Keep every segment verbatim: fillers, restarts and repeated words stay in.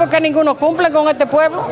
porque ninguno cumple con este pueblo.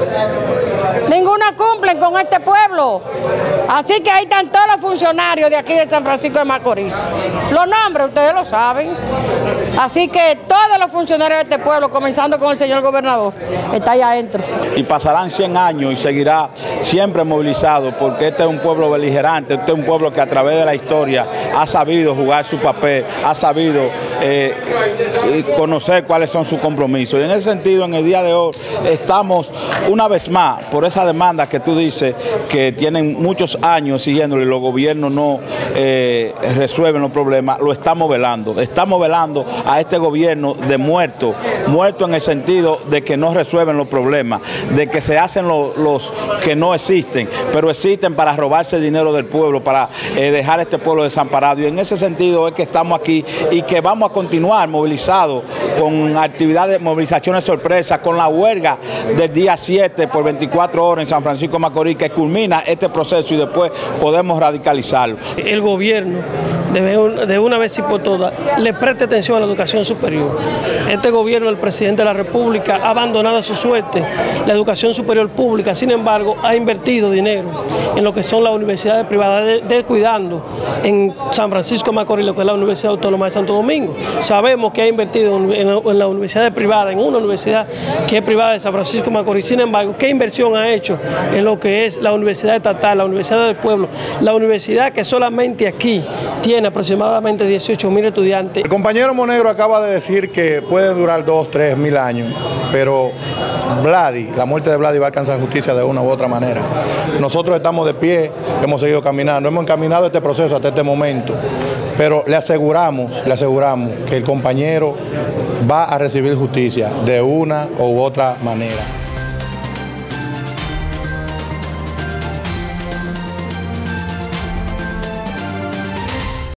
Ninguno cumple con este pueblo. Así que ahí están todos los funcionarios de aquí de San Francisco de Macorís. Los nombres ustedes lo saben. Así que todos los funcionarios de este pueblo, comenzando con el señor gobernador, está ahí adentro. Y pasarán cien años y seguirá siempre movilizado, porque este es un pueblo beligerante, este es un pueblo que a través de la historia ha sabido jugar su papel, ha sabido eh, conocer cuáles son sus compromisos. Y en ese sentido, en el día de hoy, estamos una vez más por esa demanda que tú dices que tienen muchos años siguiéndolo y los gobiernos no eh, resuelven los problemas, lo estamos velando. Estamos velando a este gobierno de muerto, muerto en el sentido de que no resuelven los problemas, de que se hacen los, los que no existen, pero existen para robarse el dinero del pueblo, para eh, dejar este pueblo desamparado. Y en ese sentido es que estamos aquí y que vamos a continuar movilizados con actividades, movilizaciones sorpresas, con la huelga del día siete por veinticuatro horas en San Francisco de Macorís, que culmina este proceso y después podemos radicalizarlo. El gobierno debe de una vez y por todas le preste atención a la educación superior. Este gobierno, el presidente de la República, ha abandonado a su suerte la educación superior pública. Sin embargo, ha invertido dinero en lo que son las universidades privadas, descuidando en San Francisco de Macorís lo que es la Universidad Autónoma de Santo Domingo. Sabemos que ha invertido en, en, en la universidad privada, en una universidad que es privada de San Francisco de Macorís. Sin embargo, ¿qué inversión ha hecho en lo que es la Universidad Estatal, la Universidad del Pueblo, la universidad que solamente aquí tiene aproximadamente dieciocho mil estudiantes? El compañero Monegro acaba de decir que puede durar dos, tres mil años, pero Vladi, la muerte de Vladi va a alcanzar justicia de una u otra manera. Nosotros estamos de pie, hemos seguido caminando, hemos encaminado este proceso hasta este momento, pero le aseguramos, le aseguramos que el compañero va a recibir justicia de una u otra manera.